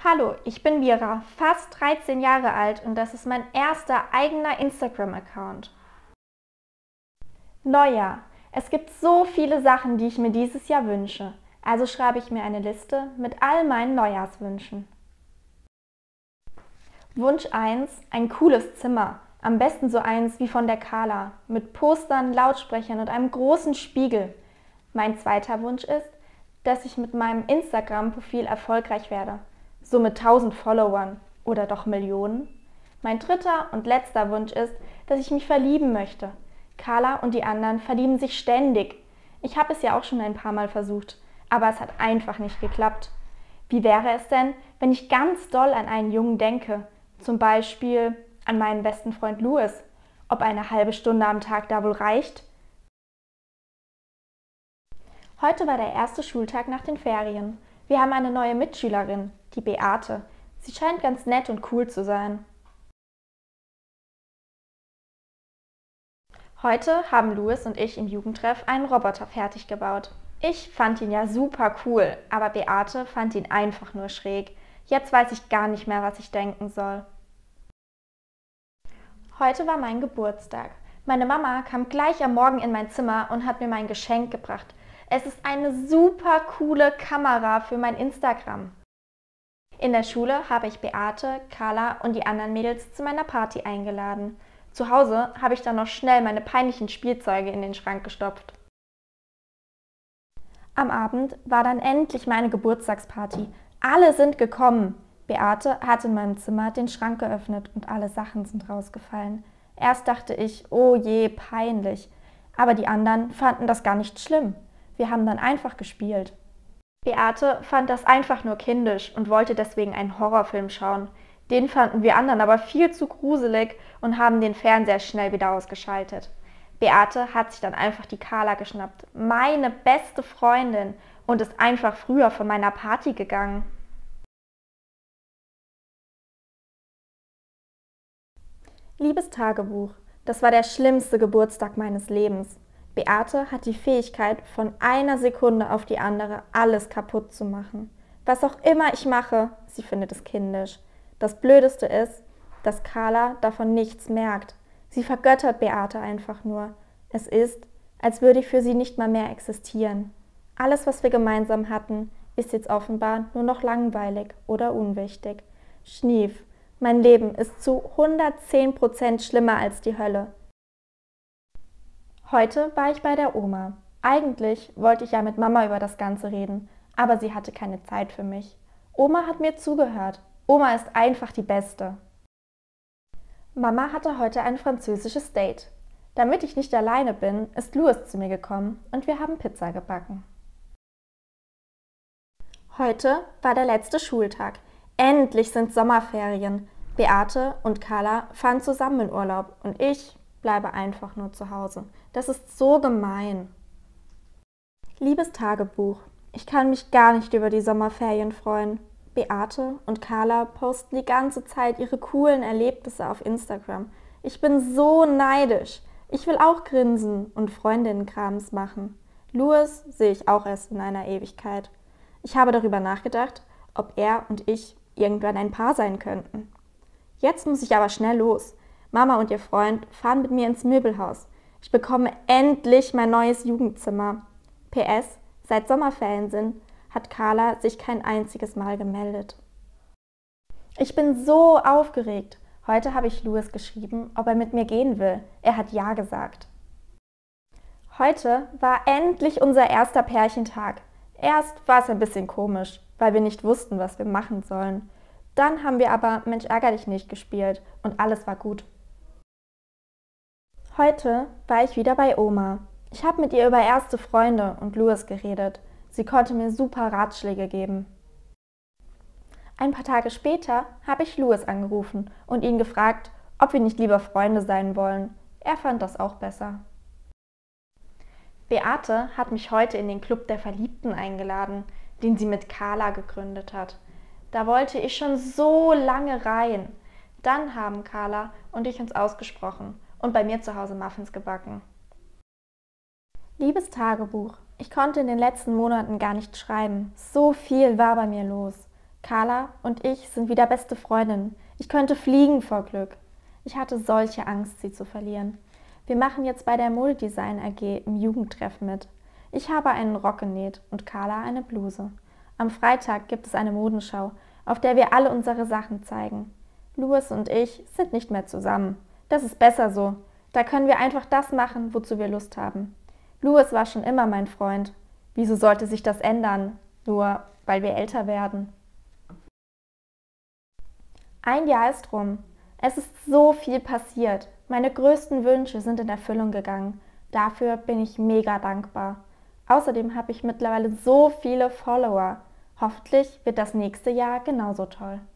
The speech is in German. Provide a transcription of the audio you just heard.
Hallo, ich bin Mira, fast 13 Jahre alt und das ist mein erster eigener Instagram-Account. Neujahr. Es gibt so viele Sachen, die ich mir dieses Jahr wünsche. Also schreibe ich mir eine Liste mit all meinen Neujahrswünschen. Wunsch 1: ein cooles Zimmer. Am besten so eins wie von der Carla, mit Postern, Lautsprechern und einem großen Spiegel. Mein zweiter Wunsch ist, dass ich mit meinem Instagram-Profil erfolgreich werde. So mit 1000 Followern oder doch Millionen. Mein dritter und letzter Wunsch ist, dass ich mich verlieben möchte. Carla und die anderen verlieben sich ständig. Ich habe es ja auch schon ein paar Mal versucht, aber es hat einfach nicht geklappt. Wie wäre es denn, wenn ich ganz doll an einen Jungen denke? Zum Beispiel an meinen besten Freund Louis. Ob eine halbe Stunde am Tag da wohl reicht? Heute war der erste Schultag nach den Ferien. Wir haben eine neue Mitschülerin, die Beate. Sie scheint ganz nett und cool zu sein. Heute haben Louis und ich im Jugendtreff einen Roboter fertig gebaut. Ich fand ihn ja super cool, aber Beate fand ihn einfach nur schräg. Jetzt weiß ich gar nicht mehr, was ich denken soll. Heute war mein Geburtstag. Meine Mama kam gleich am Morgen in mein Zimmer und hat mir mein Geschenk gebracht. Es ist eine super coole Kamera für mein Instagram. In der Schule habe ich Beate, Carla und die anderen Mädels zu meiner Party eingeladen. Zu Hause habe ich dann noch schnell meine peinlichen Spielzeuge in den Schrank gestopft. Am Abend war dann endlich meine Geburtstagsparty. Alle sind gekommen. Beate hat in meinem Zimmer den Schrank geöffnet und alle Sachen sind rausgefallen. Erst dachte ich, oh je, peinlich. Aber die anderen fanden das gar nicht schlimm. Wir haben dann einfach gespielt. Beate fand das einfach nur kindisch und wollte deswegen einen Horrorfilm schauen. Den fanden wir anderen aber viel zu gruselig und haben den Fernseher schnell wieder ausgeschaltet. Beate hat sich dann einfach die Carla geschnappt, meine beste Freundin, und ist einfach früher von meiner Party gegangen. Liebes Tagebuch, das war der schlimmste Geburtstag meines Lebens. Beate hat die Fähigkeit, von einer Sekunde auf die andere alles kaputt zu machen. Was auch immer ich mache, sie findet es kindisch. Das Blödeste ist, dass Carla davon nichts merkt. Sie vergöttert Beate einfach nur. Es ist, als würde ich für sie nicht mal mehr existieren. Alles, was wir gemeinsam hatten, ist jetzt offenbar nur noch langweilig oder unwichtig. Schnief. Mein Leben ist zu 110% schlimmer als die Hölle. Heute war ich bei der Oma. Eigentlich wollte ich ja mit Mama über das Ganze reden, aber sie hatte keine Zeit für mich. Oma hat mir zugehört. Oma ist einfach die Beste. Mama hatte heute ein französisches Date. Damit ich nicht alleine bin, ist Louis zu mir gekommen und wir haben Pizza gebacken. Heute war der letzte Schultag. Endlich sind Sommerferien. Beate und Carla fahren zusammen in Urlaub und ich bleibe einfach nur zu Hause. Das ist so gemein. Liebes Tagebuch, ich kann mich gar nicht über die Sommerferien freuen. Beate und Carla posten die ganze Zeit ihre coolen Erlebnisse auf Instagram. Ich bin so neidisch. Ich will auch grinsen und Freundinnenkrams machen. Louis sehe ich auch erst in einer Ewigkeit. Ich habe darüber nachgedacht, ob er und ich irgendwann ein Paar sein könnten. Jetzt muss ich aber schnell los. Mama und ihr Freund fahren mit mir ins Möbelhaus. Ich bekomme endlich mein neues Jugendzimmer. PS, seit Sommerferien sind, hat Carla sich kein einziges Mal gemeldet. Ich bin so aufgeregt. Heute habe ich Louis geschrieben, ob er mit mir gehen will. Er hat ja gesagt. Heute war endlich unser erster Pärchentag. Erst war es ein bisschen komisch, weil wir nicht wussten, was wir machen sollen. Dann haben wir aber Mensch ärger dich nicht gespielt und alles war gut. Heute war ich wieder bei Oma. Ich habe mit ihr über erste Freunde und Louis geredet. Sie konnte mir super Ratschläge geben. Ein paar Tage später habe ich Louis angerufen und ihn gefragt, ob wir nicht lieber Freunde sein wollen. Er fand das auch besser. Beate hat mich heute in den Club der Verliebten eingeladen, den sie mit Carla gegründet hat. Da wollte ich schon so lange rein. Dann haben Carla und ich uns ausgesprochen und bei mir zu Hause Muffins gebacken. Liebes Tagebuch, ich konnte in den letzten Monaten gar nicht schreiben. So viel war bei mir los. Carla und ich sind wieder beste Freundinnen. Ich könnte fliegen vor Glück. Ich hatte solche Angst, sie zu verlieren. Wir machen jetzt bei der Modedesign AG im Jugendtreff mit. Ich habe einen Rock genäht und Carla eine Bluse. Am Freitag gibt es eine Modenschau, auf der wir alle unsere Sachen zeigen. Louis und ich sind nicht mehr zusammen. Das ist besser so. Da können wir einfach das machen, wozu wir Lust haben. Louis war schon immer mein Freund. Wieso sollte sich das ändern? Nur weil wir älter werden. Ein Jahr ist rum. Es ist so viel passiert. Meine größten Wünsche sind in Erfüllung gegangen. Dafür bin ich mega dankbar. Außerdem habe ich mittlerweile so viele Follower. Hoffentlich wird das nächste Jahr genauso toll.